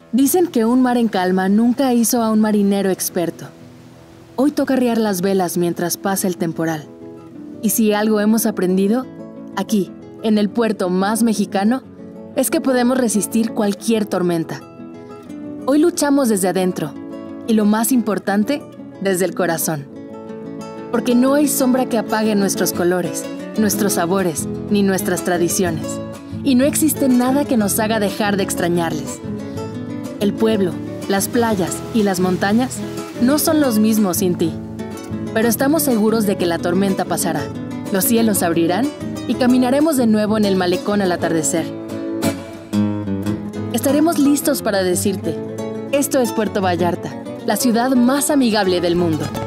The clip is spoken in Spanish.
Dicen que un mar en calma nunca hizo a un marinero experto. Hoy toca arriar las velas mientras pasa el temporal. Y si algo hemos aprendido, aquí, en el puerto más mexicano, es que podemos resistir cualquier tormenta. Hoy luchamos desde adentro, y lo más importante, desde el corazón. Porque no hay sombra que apague nuestros colores, nuestros sabores, ni nuestras tradiciones. Y no existe nada que nos haga dejar de extrañarles. El pueblo, las playas y las montañas no son los mismos sin ti. Pero estamos seguros de que la tormenta pasará, los cielos se abrirán y caminaremos de nuevo en el malecón al atardecer. Estaremos listos para decirte, esto es Puerto Vallarta, la ciudad más amigable del mundo.